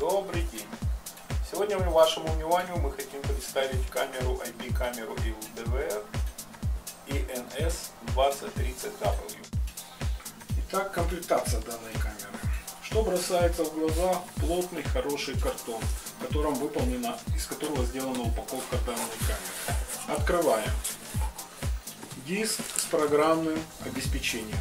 Добрый день! Сегодня вашему вниманию мы хотим представить камеру IP-камеру ILDVR ENS2030W. Итак, комплектация данной камеры. Что бросается в глаза? Плотный, хороший картон, из которого сделана упаковка данной камеры. Открываем. Диск с программным обеспечением.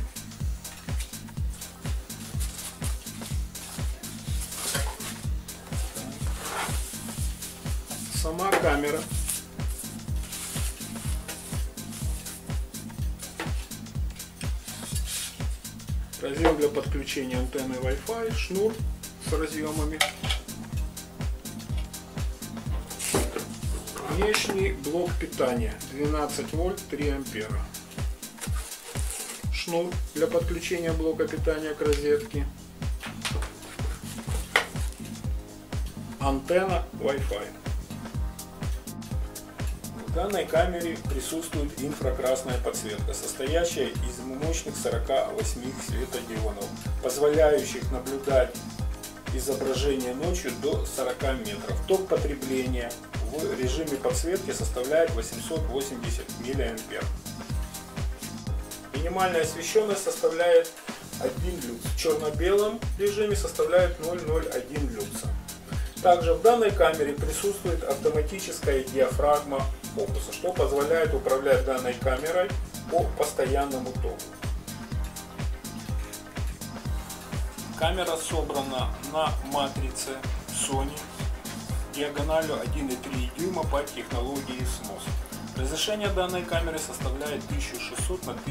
Сама камера. Разъем для подключения антенны Wi-Fi, шнур с разъемами. Внешний блок питания 12 вольт 3 ампера. Шнур для подключения блока питания к розетке. Антенна Wi-Fi. В данной камере присутствует инфракрасная подсветка, состоящая из мощных 48 светодиодов, позволяющих наблюдать изображение ночью до 40 метров. Ток потребления в режиме подсветки составляет 880 мА. Минимальная освещенность составляет 1 люкс. В черно-белом режиме составляет 0,01 люкса. Также в данной камере присутствует автоматическая диафрагма фокуса, что позволяет управлять данной камерой по постоянному току. Камера собрана на матрице Sony диагональю 1,3 дюйма по технологии SMOS. Разрешение данной камеры составляет 1600 на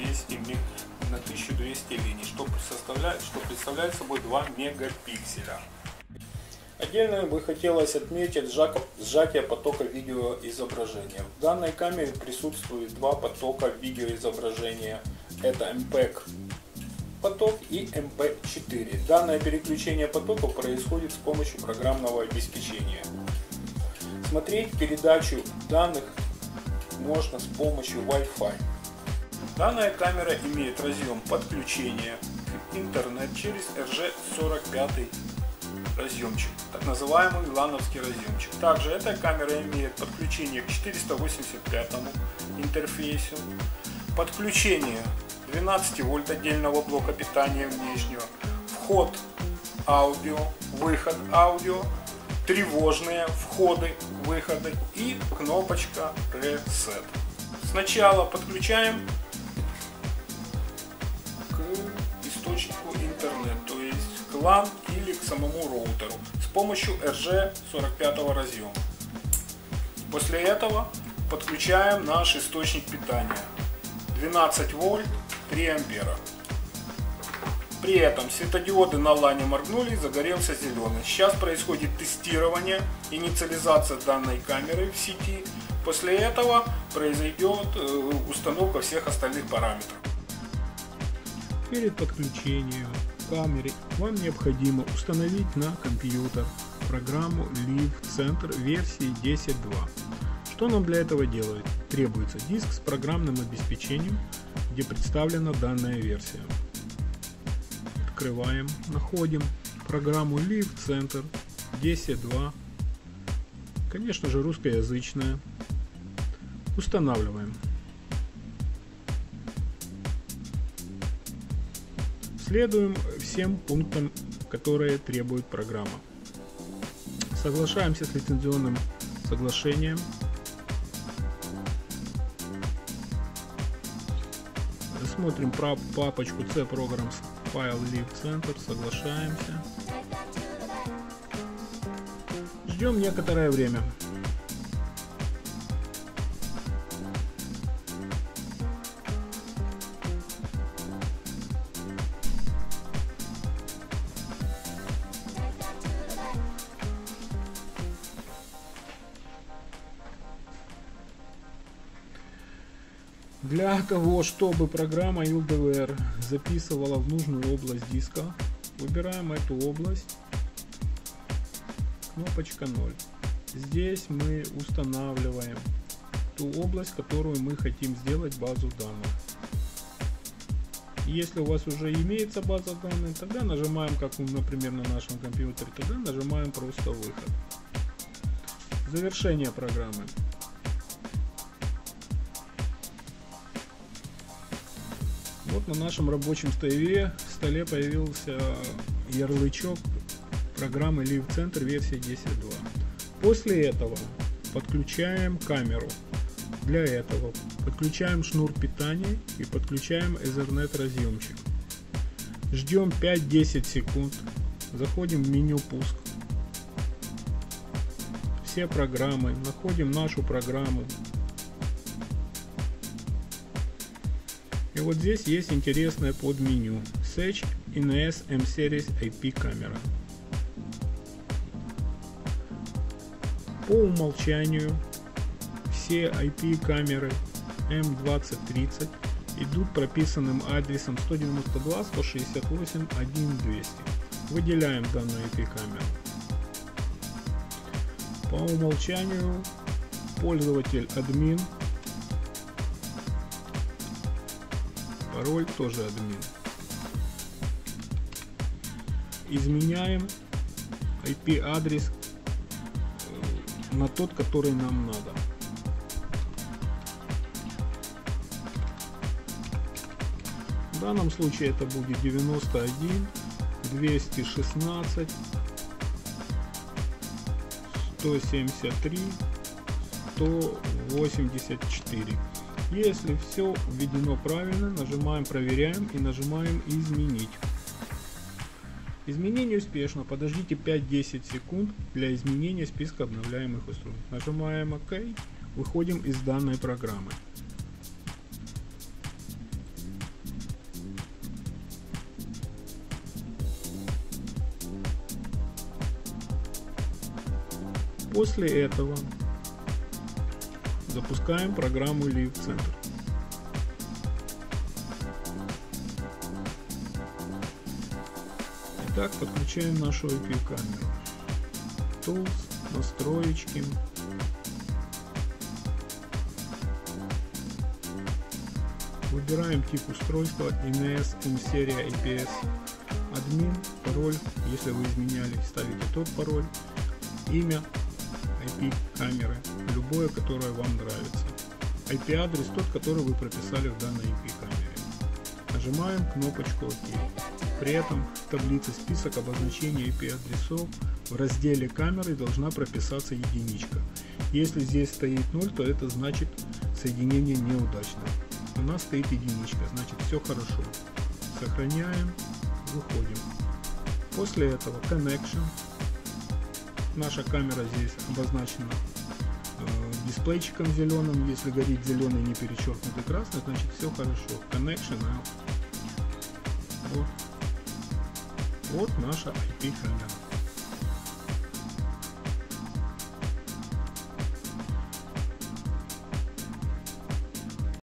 1200 линий, что представляет собой 2 мегапикселя. Отдельно бы хотелось отметить сжатие потока видеоизображения. В данной камере присутствует два потока видеоизображения. Это MPEG поток и MP4. Данное переключение потоков происходит с помощью программного обеспечения. Смотреть передачу данных можно с помощью Wi-Fi. Данная камера имеет разъем подключения к интернет через RJ45 разъемчик, так называемый лановский разъемчик. Также эта камера имеет подключение к 485 интерфейсу, подключение 12 вольт отдельного блока питания внешнего, вход аудио, выход аудио, тревожные входы, выходы и кнопочка Reset. Сначала подключаем к источнику интернет, то есть к LAN или к самому роутеру с помощью RJ45 разъема. После этого подключаем наш источник питания 12 вольт 3 ампера. При этом светодиоды на LAN моргнули, загорелся зеленый. Сейчас происходит тестирование, инициализация данной камеры в сети. После этого произойдет установка всех остальных параметров. Перед подключением камеры вам необходимо установить на компьютер программу Live Center версии 10.2. Что нам для этого делает? Требуется диск с программным обеспечением, где представлена данная версия. Открываем, находим программу Live Center 10.2, конечно же русскоязычная. Устанавливаем. Следуем всем пунктам, которые требует программа. Соглашаемся с лицензионным соглашением. Смотрим папочку C Programs File Live Center. Соглашаемся. Ждем некоторое время. Для того, чтобы программа ILDVR записывала в нужную область диска, выбираем эту область, кнопочка 0. Здесь мы устанавливаем ту область, которую мы хотим сделать базу данных. Если у вас уже имеется база данных, тогда нажимаем, как например на нашем компьютере, тогда нажимаем просто выход. Завершение программы. Вот на нашем рабочем столе появился ярлычок программы Live Center версия 10.2. После этого подключаем камеру. Для этого подключаем шнур питания и подключаем Ethernet разъемчик. Ждем 5-10 секунд. Заходим в меню пуск. Все программы. Находим нашу программу. И вот здесь есть интересное подменю. Search NS M-Series IP камера. По умолчанию все IP камеры M2030 идут прописанным адресом 192.168.1.200. Выделяем данную IP камеру. По умолчанию пользователь админ. Пароль тоже админ. Изменяем IP адрес на тот, который нам надо. В данном случае это будет 91 216 173 184. Если все введено правильно, нажимаем проверяем и нажимаем изменить. Изменение успешно. Подождите 5-10 секунд для изменения списка обновляемых устройств. Нажимаем ОК. Выходим из данной программы. После этого запускаем программу Live Center. Итак, подключаем нашу IP камеру. Tools, настроечки. Выбираем тип устройства NS M-серия IPS. Админ, пароль, если вы изменяли, ставите тот пароль. Имя IP камеры, любое, которое вам нравится. IP адрес тот, который вы прописали в данной IP камере. Нажимаем кнопочку ОК. При этом в таблице список обозначения IP адресов в разделе камеры должна прописаться единичка. Если здесь стоит 0, то это значит соединение неудачно. У нас стоит единичка, значит все хорошо. Сохраняем, выходим. После этого Connection. Наша камера здесь обозначена дисплейчиком зеленым. Если горит зеленый, не перечеркнутый красный, значит все хорошо. Connection out. Вот наша IP камера.